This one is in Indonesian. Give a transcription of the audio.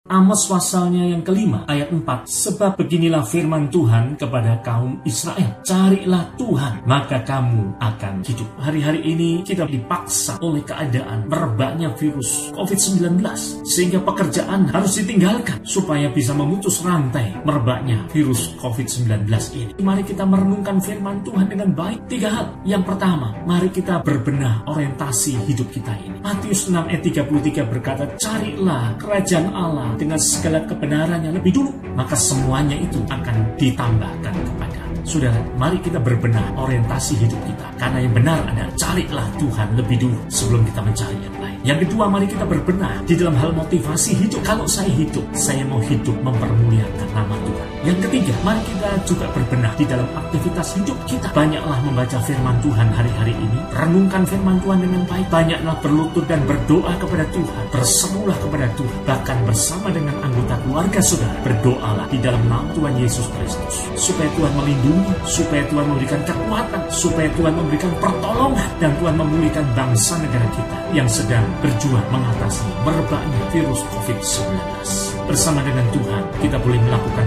Amos pasalnya yang kelima, ayat 4. Sebab beginilah firman Tuhan kepada kaum Israel. Carilah Tuhan, maka kamu akan hidup. Hari-hari ini kita dipaksa oleh keadaan merebaknya virus COVID-19. Sehingga pekerjaan harus ditinggalkan supaya bisa memutus rantai merebaknya virus COVID-19 ini. Mari kita merenungkan firman Tuhan dengan baik. 3 hal. Yang pertama, mari kita berbenah orientasi hidup kita ini. Matius 6 ayat 33 berkata, carilah kerajaan Allah dengan segala kebenarannya lebih dulu, maka semuanya itu akan ditambahkan kepada. Saudara, mari kita berbenah orientasi hidup kita. Karena yang benar adalah carilah Tuhan lebih dulu sebelum kita mencari yang lain. Yang kedua, mari kita berbenah di dalam hal motivasi hidup. Kalau saya hidup, saya mau hidup mempermuliakan nama Tuhan. Yang ketiga, mari kita juga berbenah di dalam aktivitas hidup kita. Banyaklah membaca firman Tuhan hari-hari ini. Renungkan firman Tuhan dengan baik. Banyaklah berlutut dan berdoa kepada Tuhan. Berserulah kepada Tuhan. Bahkan bersama dengan anggota keluarga saudara, berdoalah di dalam nama Tuhan Yesus Kristus. Supaya Tuhan melindungi, supaya Tuhan memberikan kekuatan, supaya Tuhan memberikan pertolongan, dan Tuhan memulihkan bangsa negara kita yang sedang berjuang mengatasi merebaknya virus COVID-19. Bersama dengan Tuhan, kita boleh melakukan